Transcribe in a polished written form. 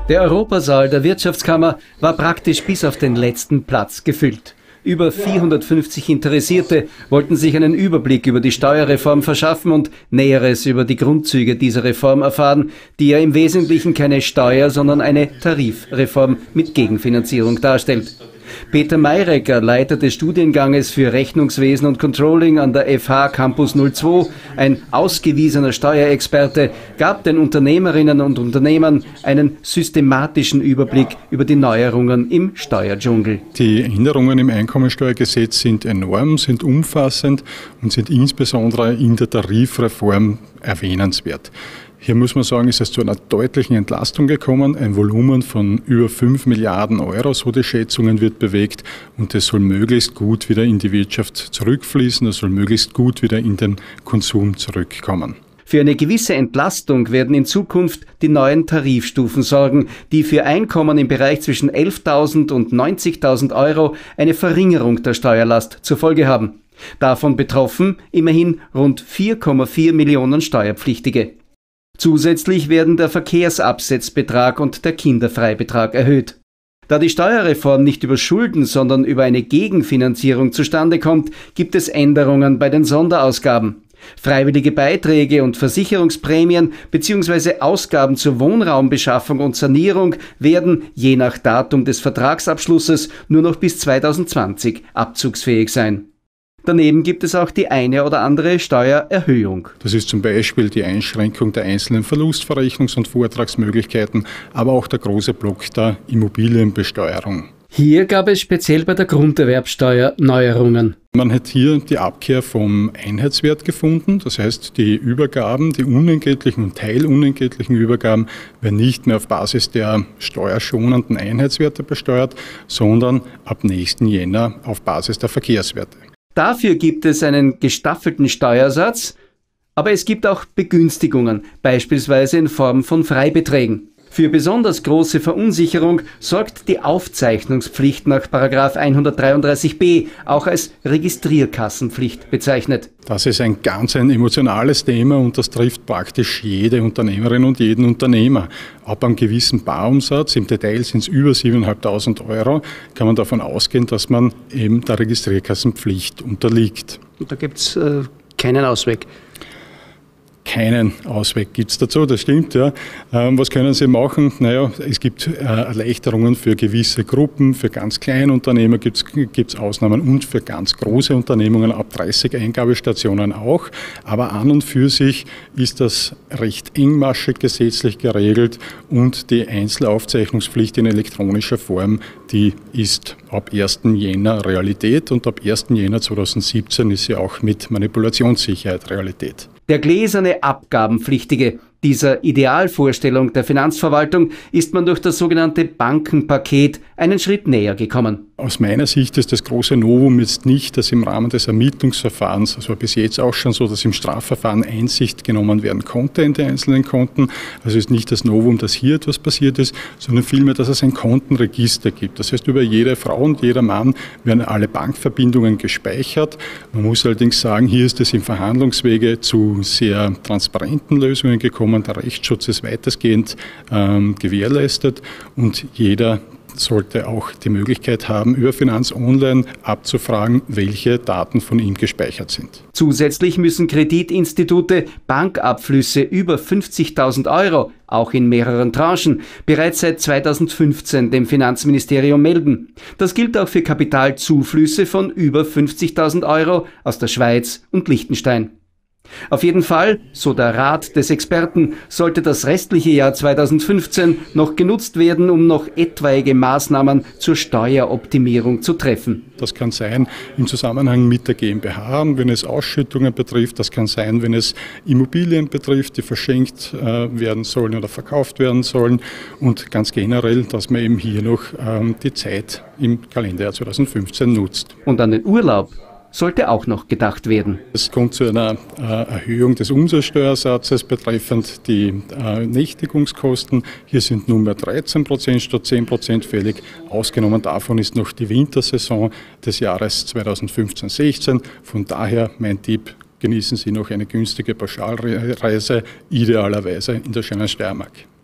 Der Europasaal der Wirtschaftskammer war praktisch bis auf den letzten Platz gefüllt. Über 450 Interessierte wollten sich einen Überblick über die Steuerreform verschaffen und Näheres über die Grundzüge dieser Reform erfahren, die ja im Wesentlichen keine Steuer, sondern eine Tarifreform mit Gegenfinanzierung darstellt. Peter Mayrecker, Leiter des Studienganges für Rechnungswesen und Controlling an der FH Campus 02, ein ausgewiesener Steuerexperte, gab den Unternehmerinnen und Unternehmern einen systematischen Überblick über die Neuerungen im Steuerdschungel. Die Änderungen im Einkommensteuergesetz sind enorm, sind umfassend und sind insbesondere in der Tarifreform erwähnenswert. Hier muss man sagen, ist es zu einer deutlichen Entlastung gekommen. Ein Volumen von über 5 Milliarden Euro, so die Schätzungen, wird bewegt. Und das soll möglichst gut wieder in die Wirtschaft zurückfließen. Das soll möglichst gut wieder in den Konsum zurückkommen. Für eine gewisse Entlastung werden in Zukunft die neuen Tarifstufen sorgen, die für Einkommen im Bereich zwischen 11.000 und 90.000 Euro eine Verringerung der Steuerlast zur Folge haben. Davon betroffen immerhin rund 4,4 Millionen Steuerpflichtige. Zusätzlich werden der Verkehrsabsetzbetrag und der Kinderfreibetrag erhöht. Da die Steuerreform nicht über Schulden, sondern über eine Gegenfinanzierung zustande kommt, gibt es Änderungen bei den Sonderausgaben. Freiwillige Beiträge und Versicherungsprämien bzw. Ausgaben zur Wohnraumbeschaffung und Sanierung werden, je nach Datum des Vertragsabschlusses, nur noch bis 2020 abzugsfähig sein. Daneben gibt es auch die eine oder andere Steuererhöhung. Das ist zum Beispiel die Einschränkung der einzelnen Verlustverrechnungs- und Vortragsmöglichkeiten, aber auch der große Block der Immobilienbesteuerung. Hier gab es speziell bei der Grunderwerbsteuer Neuerungen. Man hat hier die Abkehr vom Einheitswert gefunden, das heißt die Übergaben, die unentgeltlichen und teilunentgeltlichen Übergaben werden nicht mehr auf Basis der steuerschonenden Einheitswerte besteuert, sondern ab nächsten Jänner auf Basis der Verkehrswerte. Dafür gibt es einen gestaffelten Steuersatz, aber es gibt auch Begünstigungen, beispielsweise in Form von Freibeträgen. Für besonders große Verunsicherung sorgt die Aufzeichnungspflicht nach § 133b, auch als Registrierkassenpflicht bezeichnet. Das ist ein ganz emotionales Thema und das trifft praktisch jede Unternehmerin und jeden Unternehmer. Ab einem gewissen Barumsatz, im Detail sind es über 7.500 Euro, kann man davon ausgehen, dass man eben der Registrierkassenpflicht unterliegt. Und da gibt es keinen Ausweg. Keinen Ausweg gibt es dazu, das stimmt. Ja. Was können Sie machen? Naja, es gibt Erleichterungen für gewisse Gruppen, für ganz kleine Unternehmer gibt es Ausnahmen und für ganz große Unternehmungen ab 30 Eingabestationen auch. Aber an und für sich ist das recht engmaschig gesetzlich geregelt und die Einzelaufzeichnungspflicht in elektronischer Form, die ist ab 1. Jänner Realität und ab 1. Jänner 2017 ist sie auch mit Manipulationssicherheit Realität. Der gläserne Abgabenpflichtige. Dieser Idealvorstellung der Finanzverwaltung ist man durch das sogenannte Bankenpaket einen Schritt näher gekommen. Aus meiner Sicht ist das große Novum jetzt nicht, dass im Rahmen des Ermittlungsverfahrens, das war bis jetzt auch schon so, dass im Strafverfahren Einsicht genommen werden konnte in die einzelnen Konten. Also ist nicht das Novum, dass hier etwas passiert ist, sondern vielmehr, dass es ein Kontenregister gibt. Das heißt, über jede Frau und jeder Mann werden alle Bankverbindungen gespeichert. Man muss allerdings sagen, hier ist es im Verhandlungswege zu sehr transparenten Lösungen gekommen. Der Rechtsschutz ist weitestgehend gewährleistet und jeder sollte auch die Möglichkeit haben, über Finanz Online abzufragen, welche Daten von ihm gespeichert sind. Zusätzlich müssen Kreditinstitute Bankabflüsse über 50.000 Euro, auch in mehreren Tranchen, bereits seit 2015 dem Finanzministerium melden. Das gilt auch für Kapitalzuflüsse von über 50.000 Euro aus der Schweiz und Liechtenstein. Auf jeden Fall, so der Rat des Experten, sollte das restliche Jahr 2015 noch genutzt werden, um noch etwaige Maßnahmen zur Steueroptimierung zu treffen. Das kann sein im Zusammenhang mit der GmbH, wenn es Ausschüttungen betrifft. Das kann sein, wenn es Immobilien betrifft, die verschenkt werden sollen oder verkauft werden sollen. Und ganz generell, dass man eben hier noch die Zeit im Kalenderjahr 2015 nutzt. Und an den Urlaub sollte auch noch gedacht werden. Es kommt zu einer Erhöhung des Umsatzsteuersatzes betreffend die Nächtigungskosten. Hier sind nunmehr 13% statt 10% fällig. Ausgenommen davon ist noch die Wintersaison des Jahres 2015-16. Von daher mein Tipp, genießen Sie noch eine günstige Pauschalreise, idealerweise in der schönen Steiermark.